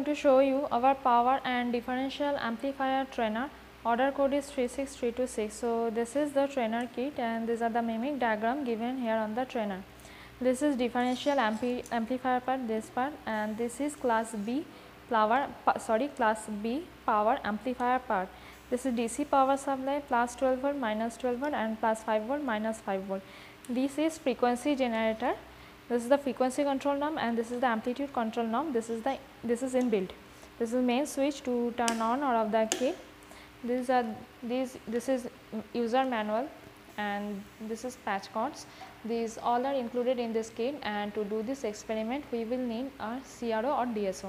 to show you our power and differential amplifier trainer. Order code is 36326. So, this is the trainer kit and these are the mimic diagram given here on the trainer. This is differential amplifier part, this part, and this is class B class B power amplifier part. This is DC power supply plus 12 volt, minus 12 volt and plus 5 volt, minus 5 volt. This is frequency generator. This is the frequency control knob and this is the amplitude control knob. This is inbuilt. This is main switch to turn on or off the kit. This is user manual and this is patch cords. These all are included in this kit, and to do this experiment we will need a CRO or DSO.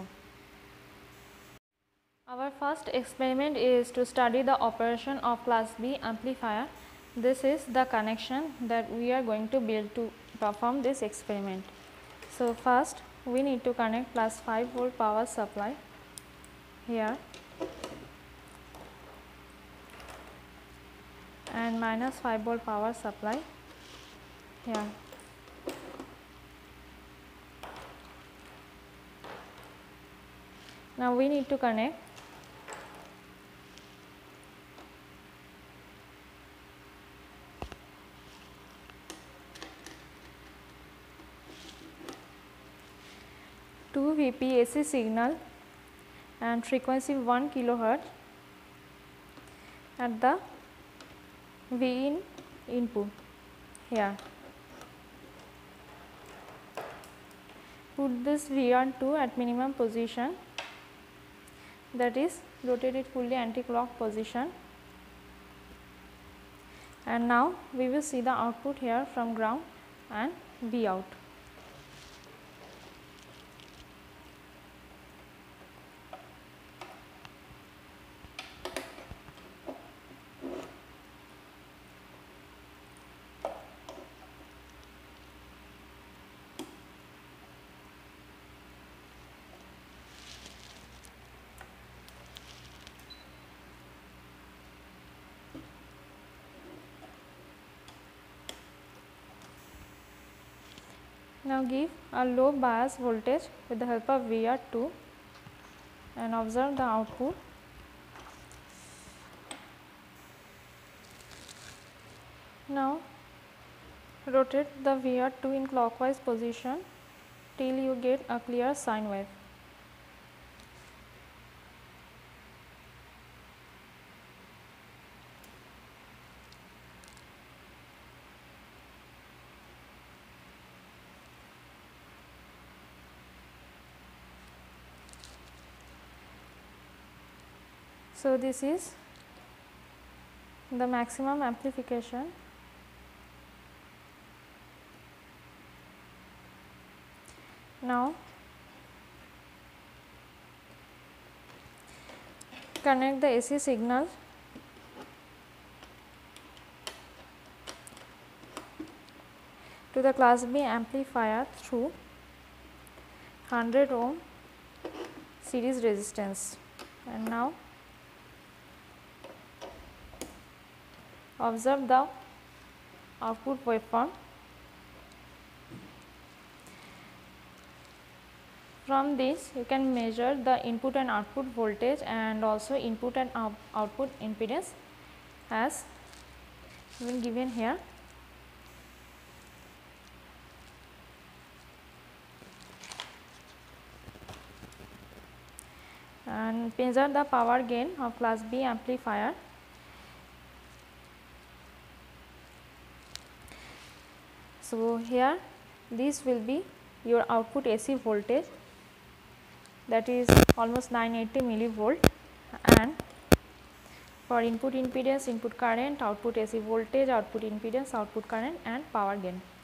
Our first experiment is to study the operation of class B amplifier. This is the connection that we are going to build to perform this experiment. So, first we need to connect plus 5 volt power supply here and minus 5 volt power supply here. Now, we need to connect two Vp AC signal and frequency 1 kilohertz at the Vin input here. Put this VR2 at minimum position, that is rotate it fully anti-clock position, and now we will see the output here from ground and V out. Now, give a low bias voltage with the help of VR2 and observe the output. Now, rotate the VR2 in clockwise position till you get a clear sine wave. So, this is the maximum amplification. Now, connect the AC signal to the class B amplifier through 100 ohm series resistance, and now observe the output waveform. From this you can measure the input and output voltage and also input and output impedance as been given here. And measure the power gain of class B amplifier. So, here this will be your output AC voltage, that is almost 980 millivolt, and for input impedance, input current, output AC voltage, output impedance, output current and power gain.